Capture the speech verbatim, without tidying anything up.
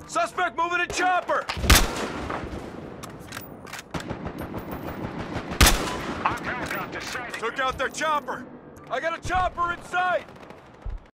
Suspect moving a chopper! Our helicopter sighted. Took out their chopper! I got a chopper in sight!